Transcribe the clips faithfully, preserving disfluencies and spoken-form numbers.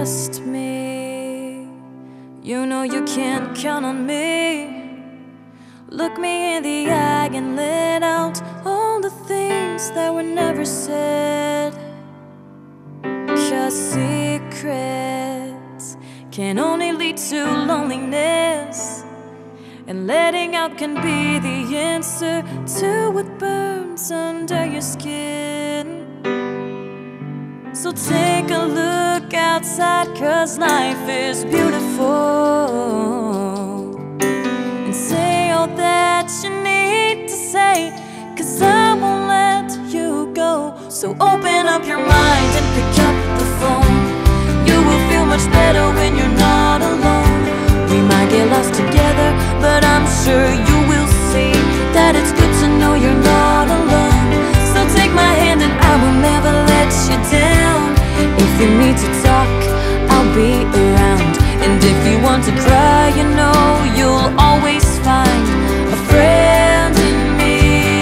trust me. You know you can't count on me. Look me in the eye and let out all the things that were never said. 'Cause secrets can only lead to loneliness, and letting out can be the answer to what burns under your skin. So take a look outside, 'cause life is beautiful, and say all that you need to say, 'cause I won't let you go. So open up your mind and pick up the phone. You will feel much better when you're not alone. We might get lost together, but I'm sure you will see that it's good to know you're not alone. So take my hand and I will never let you down. If you need to talk, I'll be around. And if you want to cry, you know you'll always find a friend in me.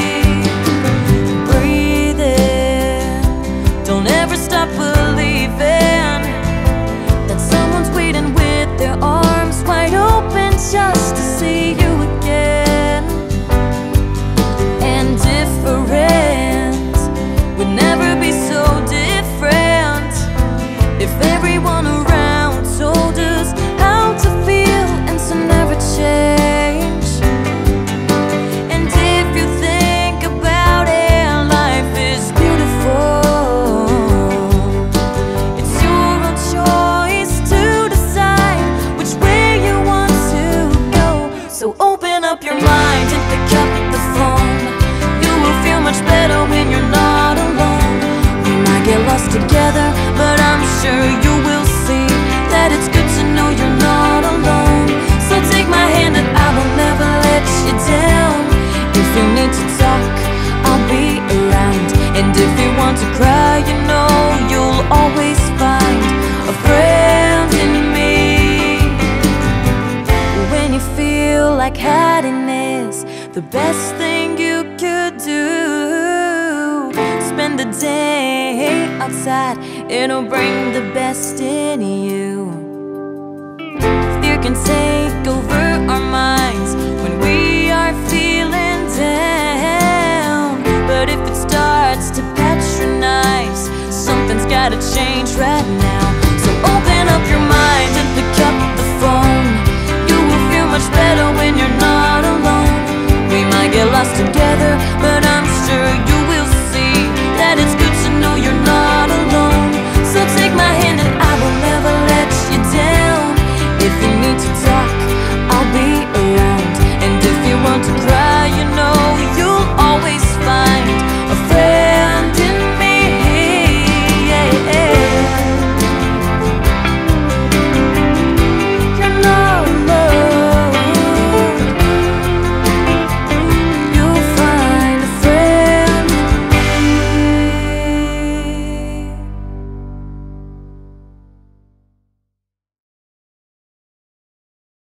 Breathe in, don't ever stop believing that someone's waiting with their arms wide open just to see you again. And different would never be so different if everyone around told us how to feel and to never change. And if you think about it, life is beautiful. It's your own choice to decide which way you want to go. So open up your mind and pick up the phone. You will feel much better when you're not alone. We might get lost together, but I'm sure you will see that it's good to know you're not alone. So take my hand and I will never let you down. If you need to talk, I'll be around. And if you want to cry, you know you'll always find a friend in me. When you feel like hiding is the best thing you could do, spend the day outside, it'll bring the best in you. Fear can take